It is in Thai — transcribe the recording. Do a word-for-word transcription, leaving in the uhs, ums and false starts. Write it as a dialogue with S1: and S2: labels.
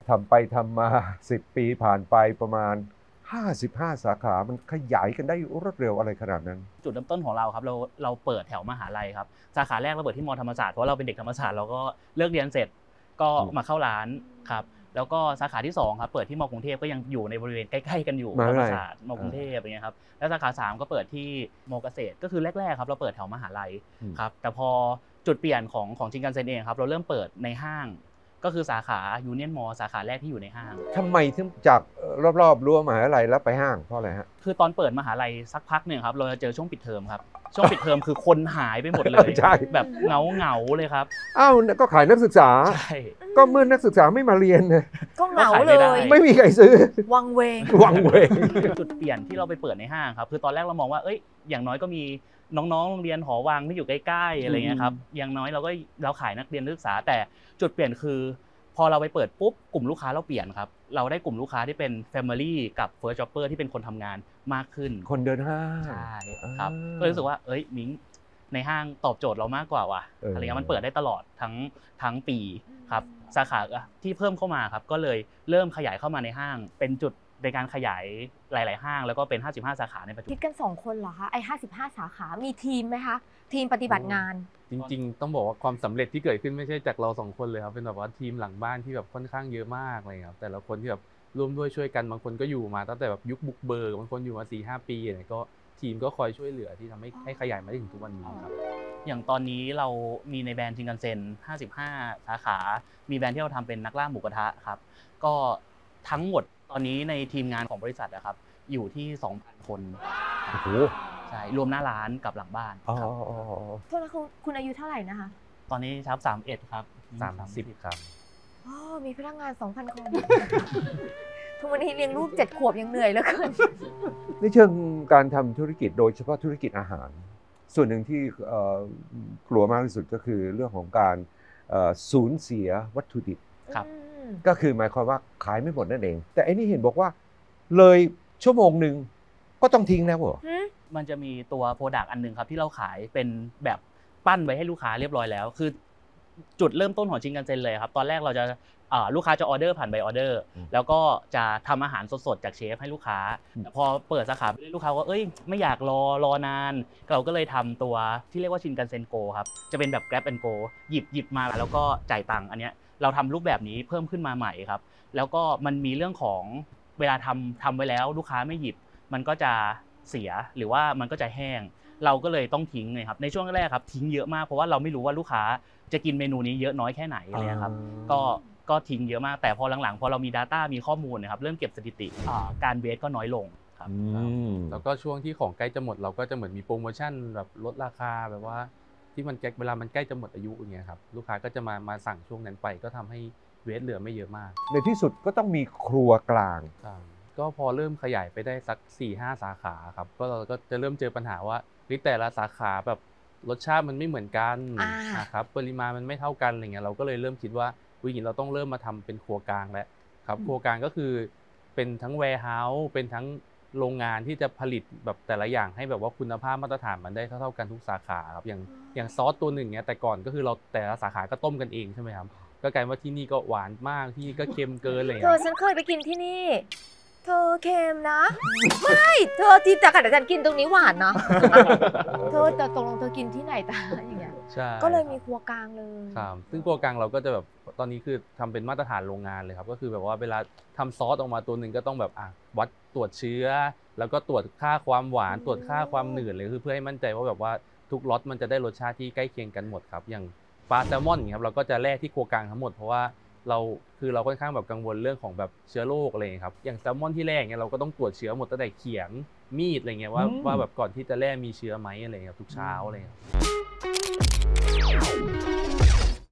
S1: ทำไปทำมาสิบปีผ่านไปประมาณห้าสิบห้าสาขามันขยายกันได้รวดเร็วอะไรขนาดนั้น
S2: จุดเริ่มต้นของเราครับเราเราเปิดแถวมหาลัยครับสาขาแรกเราเปิดที่มอธรรมศาสตร์เพราะเราเป็นเด็กธรรมศาสตร์เราก็เลิกเรียนเสร็จก็มาเข้าร้านครับแล้วก็สาขาที่สองครับเปิดที่มอกรุงเทพก็ยังอยู่ในบริเวณใกล้ๆกันอยู่ธรรมศาสตร์มอกรุงเทพอย่างเงี้ยครับแล้วสาขาสามก็เปิดที่มอเกษตรก็คือแรกๆครับเราเปิดแถวมหาลัยครับแต่พอจุดเปลี่ยนของของชินคันเซ็นเองครับเราเริ่มเปิดในห้างก็คือสาขายูเนียนมอลล์สาขาแรกที่อยู่ในห้าง
S1: ทำไมถึงจากรอบๆรั้วมหาลัยแล้วไปห้างเพราะอะไรฮะ
S2: คือตอนเปิดมหาลัยสักพักหนึ่งครับเราจะเจอช่วงปิดเทอมครับช่วงปิดเทอมคือคนหายไปหมดเลยแบบเงาเงาเลยครับ
S1: อ้าวก็ขายนักศึกษา
S2: ใช่
S1: ก็เมื่อนักศึกษาไม่มาเรียน
S3: ก็เหงาเลย
S1: ไม่มีใครซื้อ
S3: วังเวง
S1: วังเวง
S2: จุดเปลี่ยนที่เราไปเปิดในห้างครับคือตอนแรกเรามองว่าเอ้ยอย่างน้อยก็มีน้องๆโรงเรียนหอวังที่อยู่ใกล้ๆอะไรเงี้ยครับอย่างน้อยเราก็เราขายนักเรียนนักศึกษาแต่จุดเปลี่ยนคือพอเราไปเปิดปุ๊บกลุ่มลูกค้าเราเปลี่ยนครับเราได้กลุ่มลูกค้าที่เป็น Family กับ First Jobber ที่เป็นคนทำงานมากขึ้น
S1: คนเดินห้าง
S2: ใช่ครับก็รู้สึกว่าเอ้ยมิ้งในห้างตอบโจทย์เรามากกว่าว่ะอะไรเงี้ยมันเปิดได้ตลอดทั้งทั้งปีครับสาขาที่เพิ่มเข้ามาครับก็เลยเริ่มขยายเข้ามาในห้างเป็นจุดในการขยายหลายๆห้างแล้วก็เป็นห้าสิบห้าสาขาในปัจจุบัน
S3: คิดกันสองคนเหรอคะไอ้ห้าสิบห้าสาขามีทีมไหมคะทีมปฏิบัติงาน
S4: จริงๆต้องบอกว่าความสำเร็จที่เกิดขึ้นไม่ใช่จากเราสองคนเลยครับเป็นแบบว่าทีมหลังบ้านที่แบบค่อนข้างเยอะมากเลยครับแต่ละคนที่แบบร่วมด้วยช่วยกันบางคนก็อยู่มาตั้งแต่แบบยุคบุกเบิกบางคนอยู่มา สี่ห้า ปีอะไรก็ทีมก็คอยช่วยเหลือที่ทำให้ให้ขยายมาถึงทุกวันนี้ครับ
S2: อย่างตอนนี้เรามีในแบรนด์ชินคันเซ็นห้าสิบห้าสาขามีแบรนด์ที่เราทำเป็นนักล่าหมูกระทะครับก็ทั้งหมดตอนนี้ในทีมงานของบริษัทนะครับอยู่ที่ สองพัน คน
S1: โอ้โห
S2: ใช่รวมหน้าร้านกับหลังบ้านครับ
S3: โทษนะคุณคุณอายุเท่าไหร่นะคะ
S2: ตอนนี้ครับสามสิบเอ็ดครับ
S4: สามสิบครับ
S3: อ๋อมีพนักงาน สองพัน คนทุกวันนี้เลี้ยงลูกเจ็ดขวบยังเหนื่อยเหลือเกิน
S1: ในเชิงการทำธุรกิจโดยเฉพาะธุรกิจอาหารส่วนหนึ่งที่กลัวมากที่สุดก็คือเรื่องของการสูญเสียวัตถุดิบ
S2: ครับ
S1: ก็คือหมายความว่าขายไม่หมดนั่นเองแต่อันนี้เห็นบอกว่าเลยชั่วโมงหนึ่งก็ต้องทิ้งแล้วเหรอ
S2: มันจะมีตัวโปรดักต์อันนึงครับที่เราขายเป็นแบบปั้นไว้ให้ลูกค้าเรียบร้อยแล้วคือจุดเริ่มต้นของชินคันเซ็นเลยครับตอนแรกเราจะลูกค้าจะออเดอร์ผ่านใบออเดอร์แล้วก็จะทำอาหารสดๆจากเชฟให้ลูกค้าพอเปิดสาขาไปลูกค้าว่าเอ้ยไม่อยากรอรอนานเราก็เลยทำตัวที่เรียกว่าชินคันเซ็นโกครับจะเป็นแบบ Grab and Go หยิบหยิบมาแล้วก็จ่ายตังค์อันเนี้ยเราทำรูปแบบนี้เพิ่มขึ้นมาใหม่ครับแล้วก็มันมีเรื่องของเวลาทำทำไว้แล้วลูกค้าไม่หยิบมันก็จะเสียหรือว่ามันก็จะแห้งเราก็เลยต้องทิ้งเลยครับในช่วงแรกครับทิ้งเยอะมากเพราะว่าเราไม่รู้ว่าลูกค้าจะกินเมนูนี้เยอะน้อยแค่ไหนเลยครับก็ก็ทิ้งเยอะมากแต่พอหลังๆพอเรามี data มีข้อมูลนะครับเริ่มเก็บสถิติการเวสก็น้อยลงครับ
S4: แล้วก็ช่วงที่ของใกล้จะหมดเราก็จะเหมือนมีโปรโมชั่นแบบลดราคาแบบว่าที่มันเวลามันใกล้จะหมดอายุอย่างเงี้ยครับลูกค้าก็จะมามาสั่งช่วงนั้นไปก็ทำให้เวสเหลือไม่เยอะมาก
S1: ในที่สุดก็ต้องมีครัวกลาง
S4: ก็พอเริ่มขยายไปได้สัก สี่ห้า สาขาครับก็เราก็จะเริ่มเจอปัญหาว่าแต่ละสาขาแบบรสชาติมันไม่เหมือนกันนะครับปริมาณมันไม่เท่ากันอะไรเงี้ยเราก็เลยเริ่มคิดว่าวิธีเราต้องเริ่มมาทำเป็นครัวกลางแล้วครับครัวกลางก็คือเป็นทั้งแวร์เฮาส์เป็นทั้งโรงงานที่จะผลิตแบบแต่ละอย่างให้แบบว่าคุณภาพมาตรฐานมันได้เท่าๆกันทุกสาขาครับอย่างอย่างซอสตัวหนึ่งเนี้ยแต่ก่อนก็คือเราแต่ละสาขาก็ต้มกันเองใช่ไหมครับก็กลายว่าที่นี่ก็หวานมากที่นี่ก็เค็มเกินเลย
S3: เธอฉันเคยไปกินที่นี่เธอเค็มนะไม่เธอที่แต่แต่ฉันกินตรงนี้หวานนะเธอแต่ตกลงเธอกินที่ไหนตาอย่างเงี้ยก็เลยมีครัวกลางเลย
S4: ครับซึ่งครัวกลางเราก็จะแบบตอนนี้คือทำเป็นมาตรฐานโรงงานเลยครับก็คือแบบว่าเวลาทำซอสออกมาตัวหนึ่งก็ต้องแบบอ่ะวัดตรวจเชื้อแล้วก็ตรวจค่าความหวานตรวจค่าความหนืดเลยคือเพื่อให้มั่นใจว่าแบบว่าทุกล็อตมันจะได้รสชาติที่ใกล้เคียงกันหมดครับอย่างปลาแซลมอนครับเราก็จะแล่ที่ครัวกลางทั้งหมดเพราะว่าเราคือเราค่อนข้างแบบกังวลเรื่องของแบบเชื้อโรคอะไรครับอย่างแซลมอนที่แล่เงี้ยเราก็ต้องตรวจเชื้อหมดตั้งแต่เขียงมีดอะไรเงี้ยว่าว่าแบบก่อนที่จะแล่มีเชื้อไหมอะไรเงี้ยทุกเช้าอะไรเงี้ย